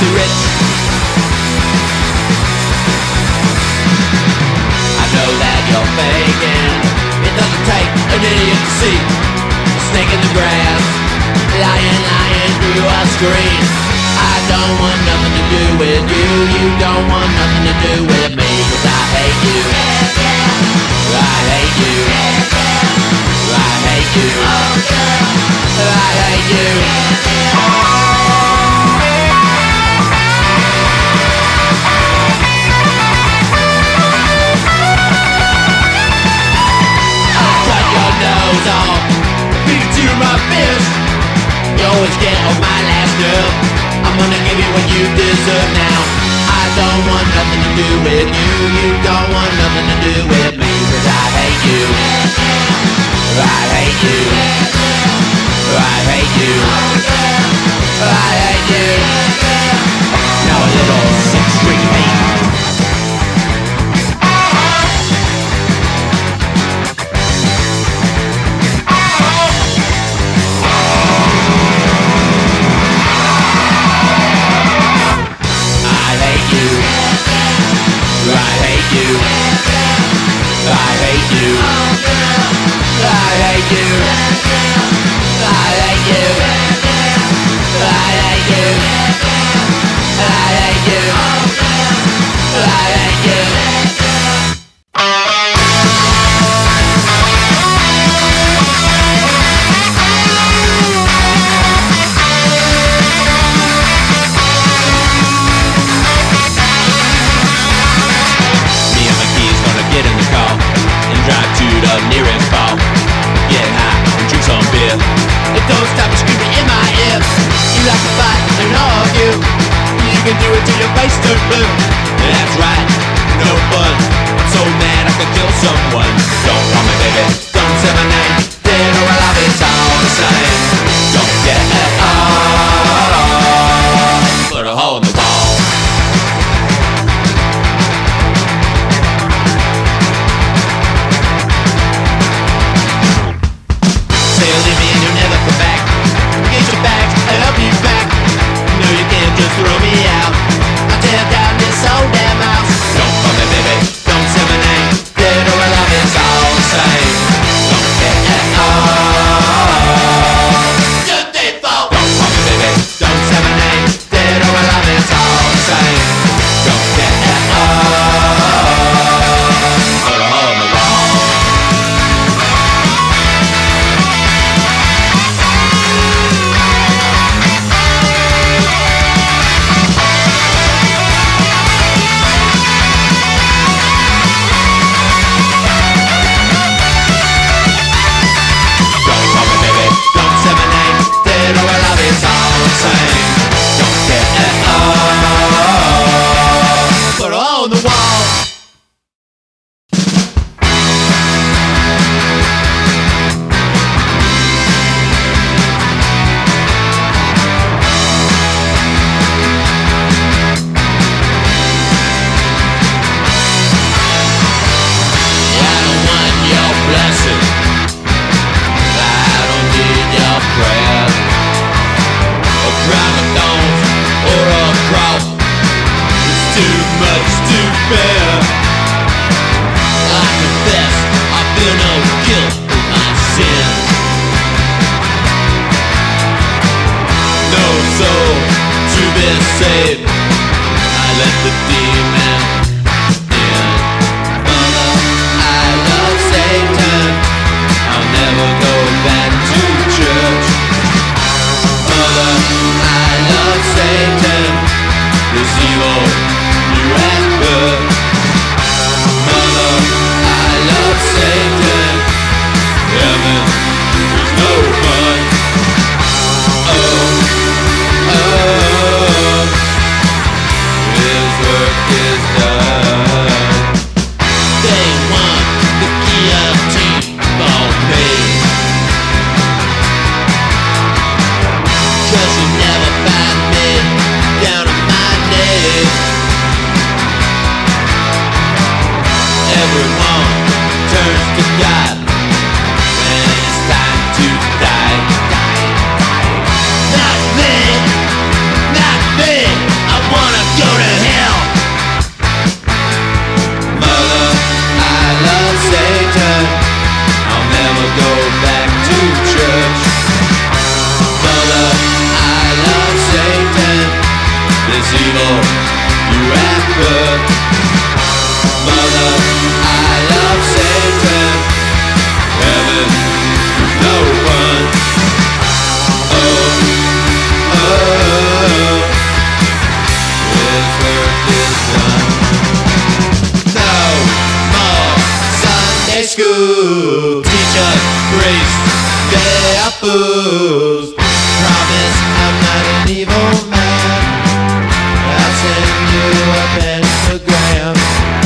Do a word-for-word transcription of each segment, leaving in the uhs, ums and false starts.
filthy rich. I know that you're faking. It doesn't take an idiot to see a snake in the grass, lying, lying through a screen. I don't want nothing to do with you. You don't want nothing to do with me. 'Cause I hate you. I hate you. I hate you. I hate you. I'll cut your nose off, beat you to my fist. You always get on my last nerve. I'm gonna give you what you deserve now. I don't want nothing to do with you. You don't want nothing to do with me. 'Cause I hate you. I hate you. I hate you. I hate you. Now a little Sixth Street hate. I hate you. I hate you. I hate you. I hate you. I hate you. I hate you. I hate you. Drive to the nearest bar, get high and drink some beer. It don't stop you screaming in my ear. You like to fight and argue. You can do it till your face turns blue. That's right, no fun. I'm so mad I could kill someone. Don't call me baby, don't say my name. Dead or alive, it's all the same. Don't get it all. Put a hole in the wall. Leave me and you'll never come back. Get your bags, I'll help you back. No, you can't just throw me out. I'll tear down this old damn house. Don't call me baby, don't say my name. Dead or alive, it's all the same. Don't get at all. Just default. Don't call me baby, don't say my name. Dead or alive, it's all the same. Don't get at all. Put a hole in the wall. the priest. They are fools. Promise I'm not an evil man. I'll send you a pentagram.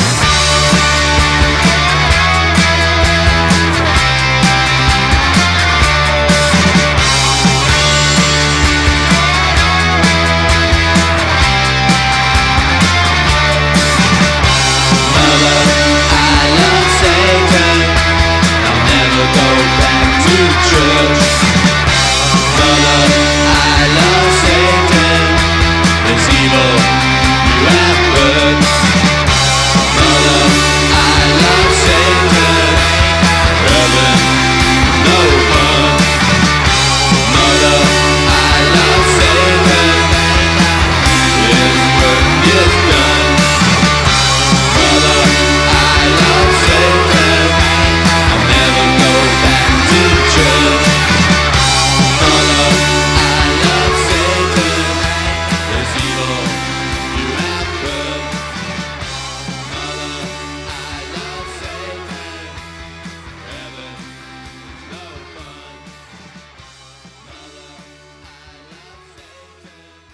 Mother, I love Satan. I'll never go back to church. Mother, I love Satan. There's evil you have heard. Mother, I love Satan. Heaven, no fun. Mother, I love Satan. His work is done. Mother, I love Satan. I'll never go back to church. Mother, I love Satan. There's evil you have heard. Mother, I love Satan. Heaven, no fun. Mother, I love Satan.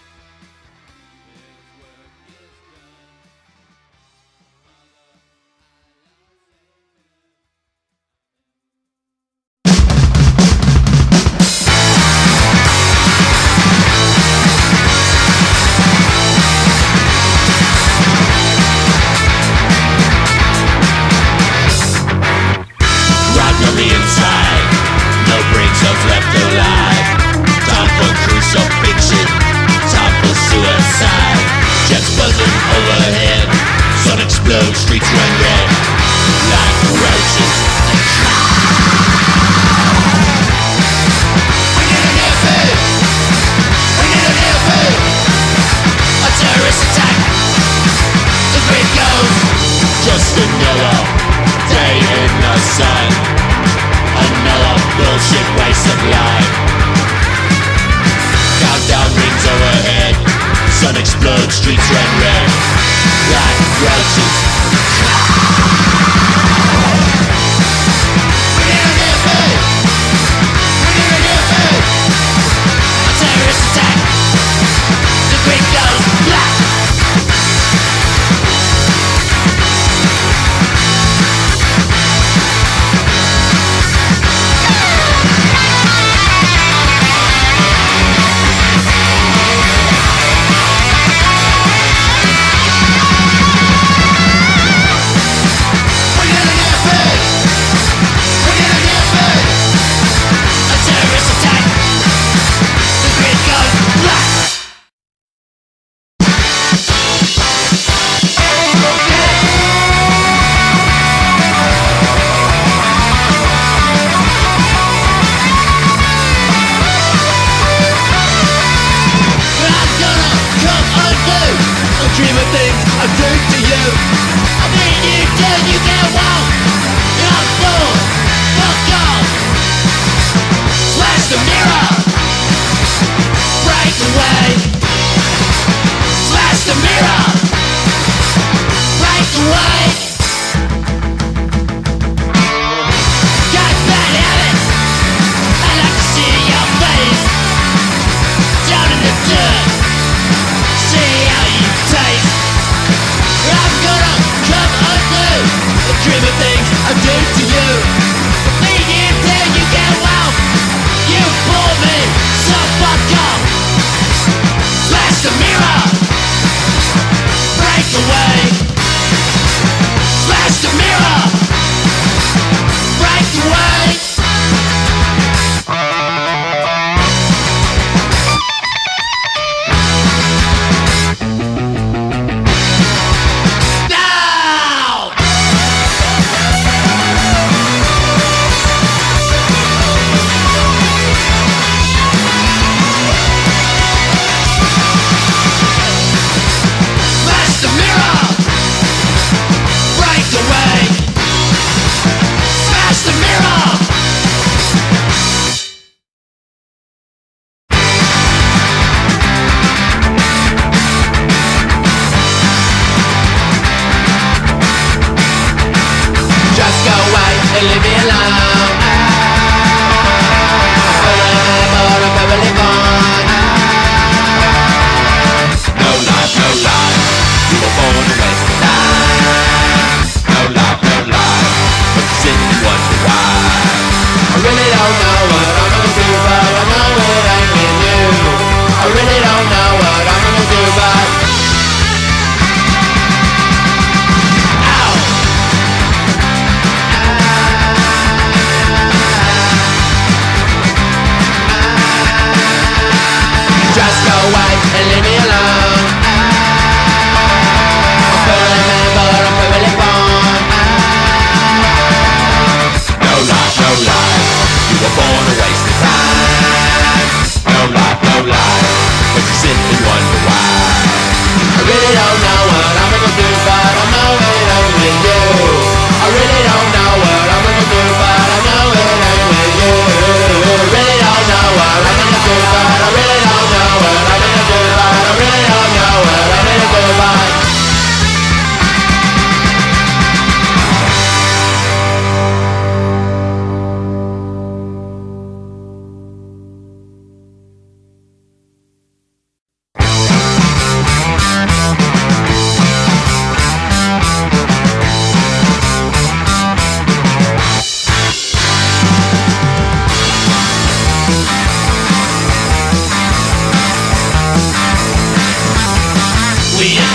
His work is done. Rotten on the inside, no brain cells left alive. Time for crucifixion, time for suicide. Jets buzzing overhead, sun explodes, streets run red like roaches. We need an airfield, we need an airfield. A terrorist attack, the grid goes. Just another day in the sun, another bullshit waste of life. Countdown rings overhead, sun explodes, streets run red like roaches. We need an airfield, we need an airfield. A terrorist attack, the grid goes black.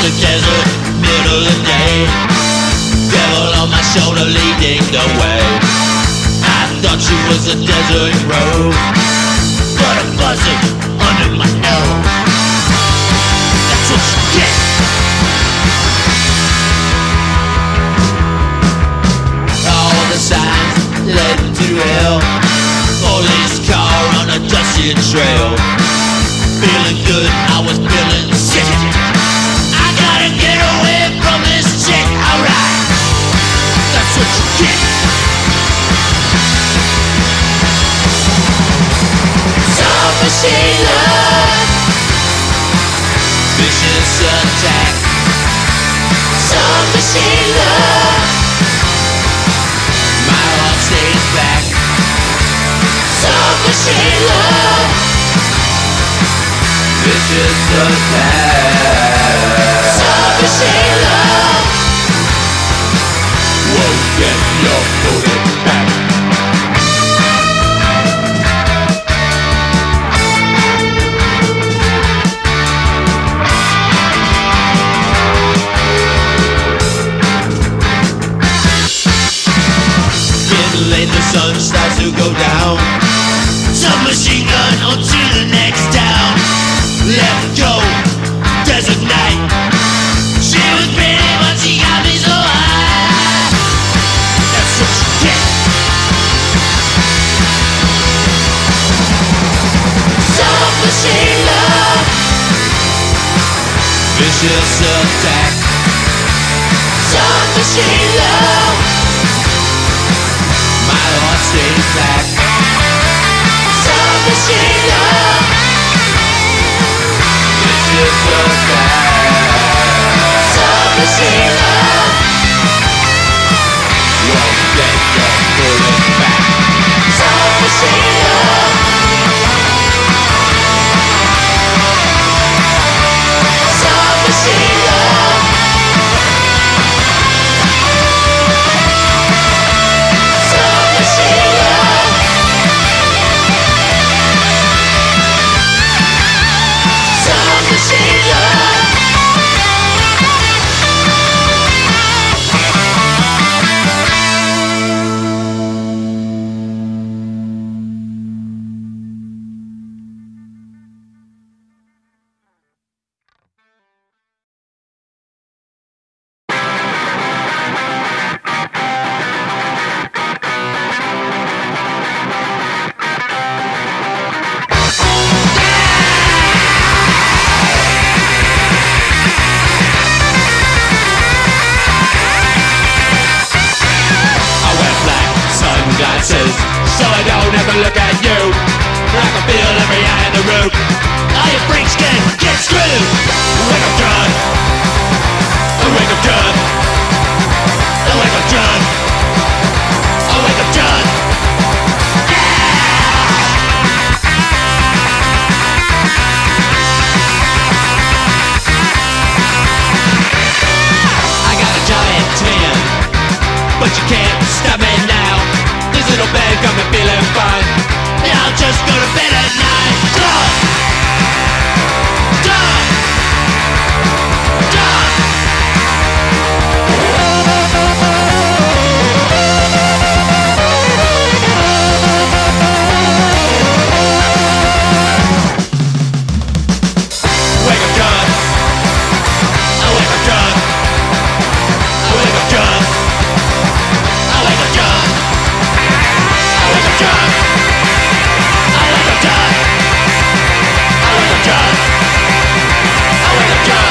the desert, middle of the day. Devil on my shoulder leading the way. I thought she was a desert rose, but a buzzard under my nose. That's what you get. All the signs leading to hell. Police car on a dusty trail. Feeling good, I was feeling sick. I gotta get away from this chick. Alright, that's what you get. Some machine love, vicious attack. Some machine love, my heart stays back. Some machine love, vicious attack. Some machine love won't get your bullet back. Getting late, the sun starts to go down. Some machine gun on to the next town. Left go, desert night. She was pretty, but she got me so high. That's what you get. Some machine love, vicious attack. Some machine love, my heart stays back. Some machine love, vicious attack. Some machine love won't get your bullet back. Some machine love, some machine love, some machine love, some machine love. So I don't ever look at you. I can feel every eye in the room. All you freaks get, get screwed. Wake up drunk, wake up drunk, wake up drunk, wake up drunk. I got a giant tin, but you can't stop me now. Little bed got me feeling fine, and I'll just go to bed at night. Drunk, drunk, drunk. Wake up drunk, I wake up drunk, I wake up drunk, I wake up drunk. I wake up drunk, I wake up drunk, I wake up drunk, I wake up drunk.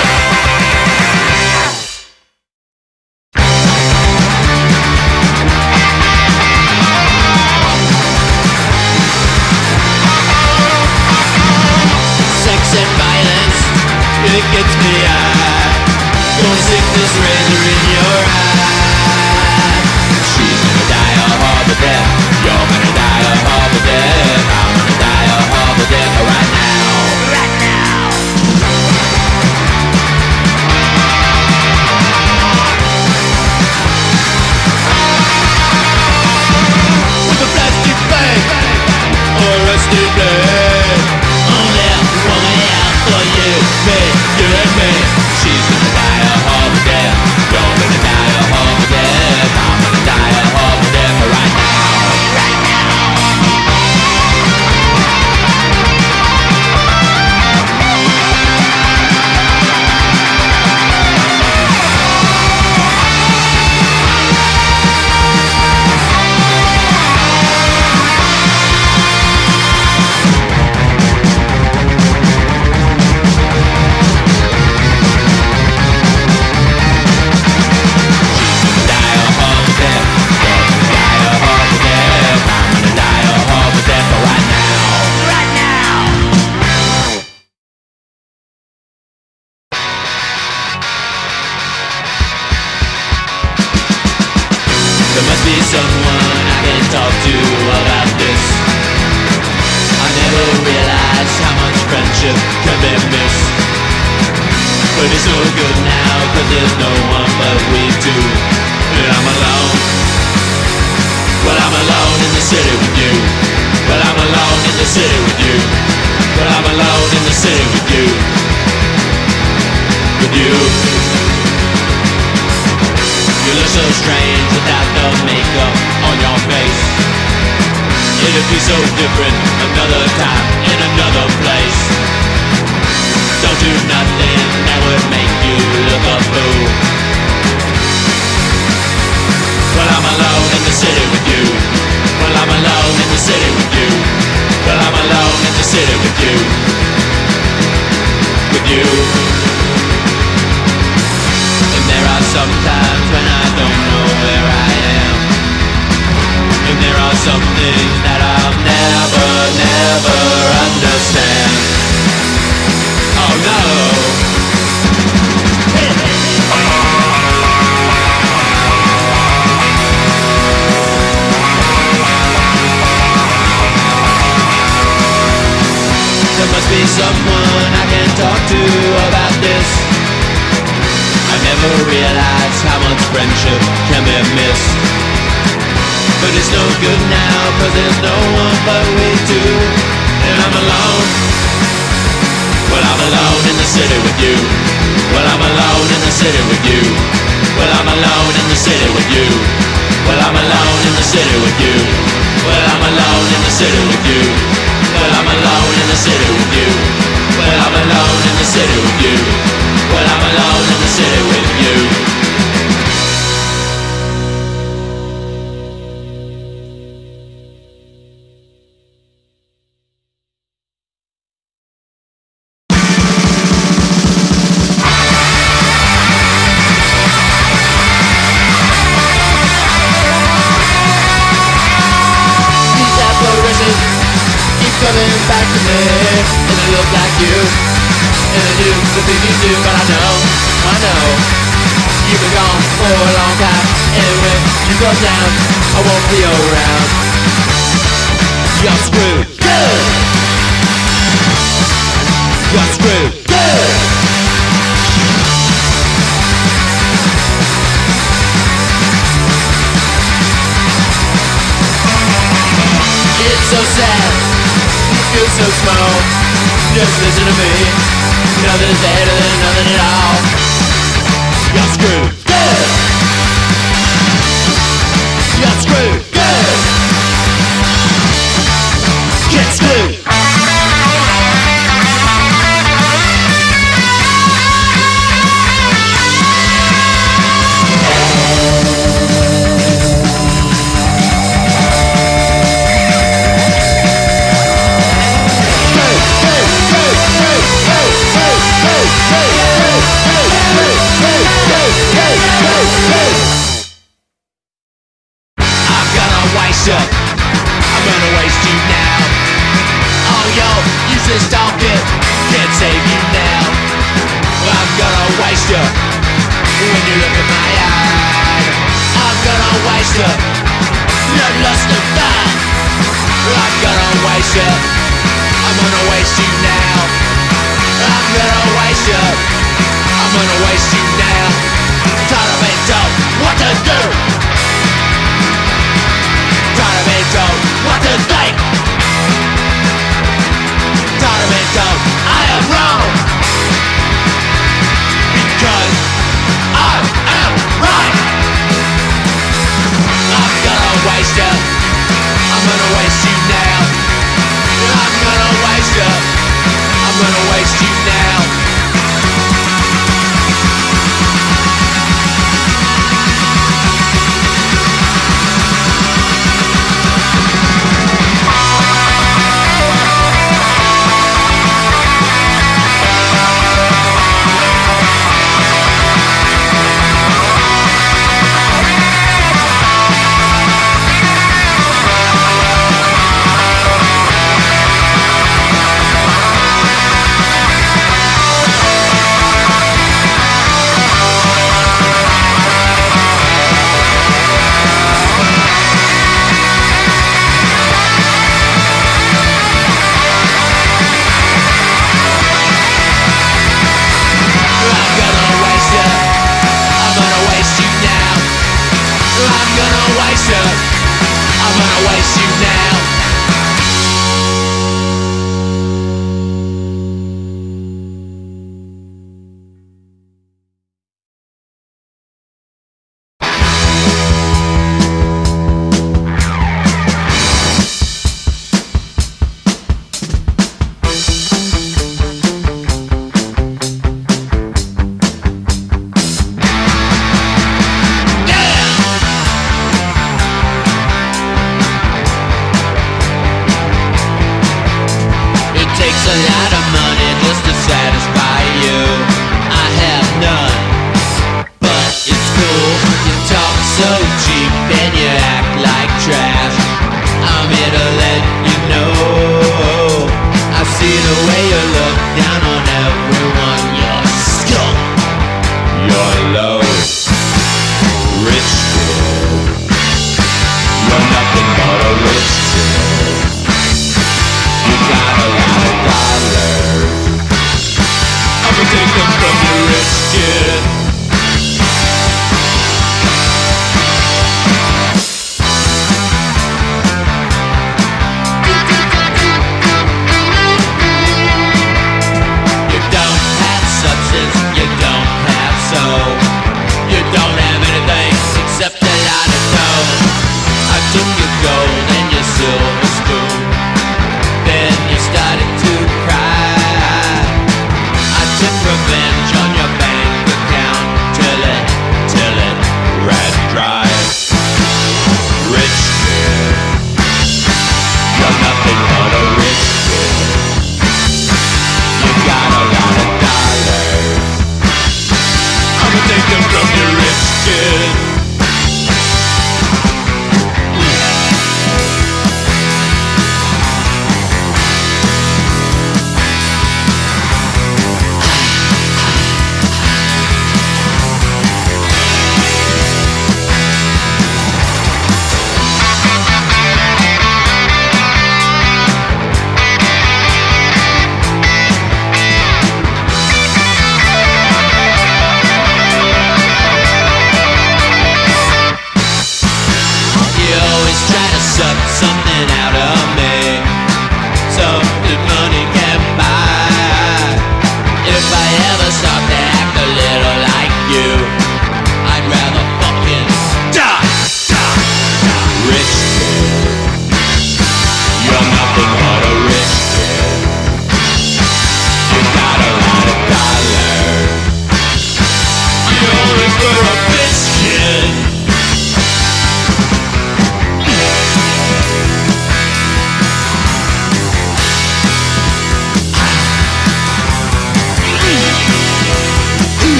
Sex and violence, it gets me high. Don't stick this razor in your eye. She's gonna die a horrible death. You're gonna die a horrible death. I'm gonna die a horrible death right now. Right now. With a plastic bag or a rusty blade. Only one way out for you, me, you and me. She's gonna die there's no one but we two. And I'm alone. Well, I'm alone in the city with you. Well, I'm alone in the city with you. Well, I'm alone in the city with you. With you. You look so strange without the makeup on your face. It'd be so different another time in another place. Don't do nothing that would make you look a fool. Well, I'm alone in the city with you. Well, I'm alone in the city with you. Well, I'm alone in the city with you. With you. And there are some times when I don't know where I am. And there are some things that I'll never, never understand. Oh no. There must be someone I can talk to about this. I never realized how much friendship can be missed. But it's no good now, cause there's no one but we two. And I'm alone. Well, I'm alone in the city with you. Well, I'm alone in the city with you. Well, I'm alone in the city with you. Well, I'm alone in the city with you. Well, I'm alone in the city with you. Well, I'm alone in the city with you. Well, I'm alone in the city with you. Well, I'm alone in the city with you. Coming back to me, and it looks like you, and I do the thing you do, but I know, I know, you've been gone for a long time, and when you go down, I won't be around. You're screwed, good. You're screwed, good. It's so sad. Feel so small. Just listen to me. Nothing's better than nothing at all. You're screwed. Good. You're screwed. Good. Get screwed. I'm gonna waste you now. Oh yo, you just talk it, can't save you now. I'm gonna waste you when you look in my eye. I'm gonna waste you, your lust of thought. I'm gonna waste you, I'm gonna waste you now. I'm gonna waste you, I'm gonna waste you now. Tired of being told what to do. Tired of being told what to think. Tired of being told I am wrong. Because I am right. I'm gonna waste you. I'm gonna waste you now. I'm gonna waste you. I'm gonna waste you now. takes a lot of money just to satisfy you. I have none, but it's cool. You talk so cheap and you